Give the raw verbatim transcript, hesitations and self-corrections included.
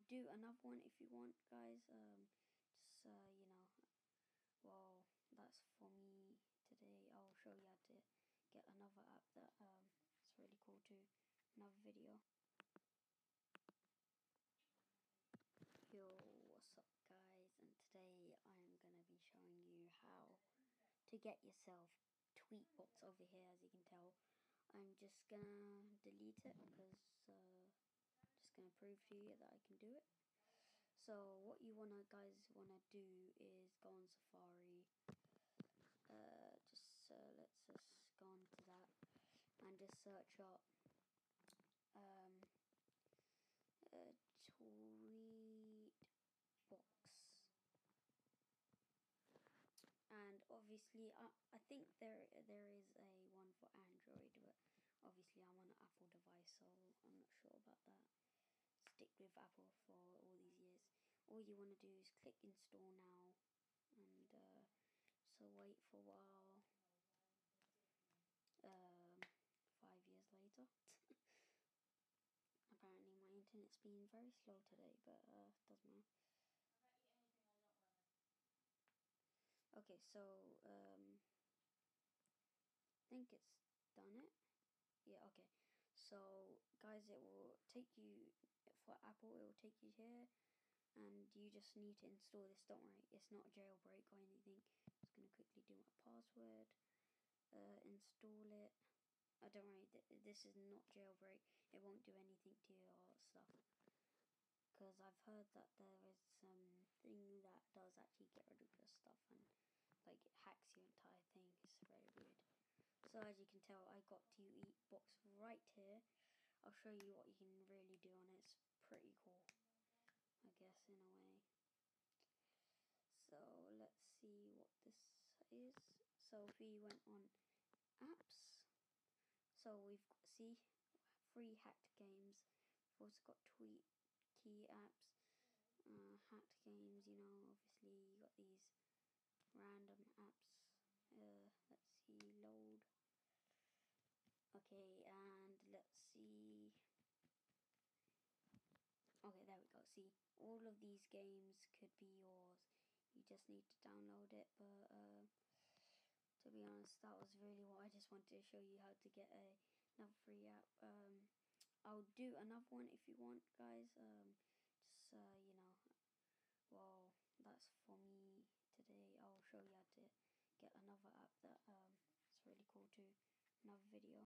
do another one if you want, guys. Um, just uh, you know, well, that's for me today. I'll show you how to get another app that um, it's really cool too. Another video. Yo, what's up, guys? And today I'm gonna be showing you how to get yourself Tweetbox over here. As you can tell, I'm just gonna delete it because uh, just gonna prove to you that I can do it. So what you wanna guys wanna do is go on Safari. Uh, just uh, let's just go on to that and just search up um, uh, Tweetbox. And obviously, I I think there there is a one for Android, but obviously I'm on an Apple device, so I'm not sure about that. Stick with Apple for all these years. All you want to do is click install now, and uh, so wait for a while. Um, five years later. Apparently my internet's been very slow today, but uh, doesn't matter. Okay, so um, I think it's done it. Yeah, okay. So guys, it will take you, for Apple, it will take you here, and you just need to install this. Don't worry, it's not a jailbreak or anything. Just gonna quickly do my password, uh, install it. I don't worry, th this is not jailbreak. It won't do anything to your stuff. Because I've heard that there is some thing that does actually get rid of your stuff and like it hacks your entire thing. It's very weird. So as you can tell, I got Tweetbox right here. I'll show you what you can really do on it. It's pretty cool, I guess, in a way. So let's see what this is. So if we went on apps, so we've got, see, free hacked games. We've also got tweet key apps, uh, hacked games. You know, obviously you got these random apps. Uh, let's see, load. Okay, and let's see. Okay, there we go. See, all of these games could be yours. You just need to download it. But uh, to be honest, that was really what I just wanted to show you, how to get a another free app. Um, I'll do another one if you want, guys. Um, just uh, you know, well, that's for me today. I'll show you how to get another app that um, it's really cool too. Another video.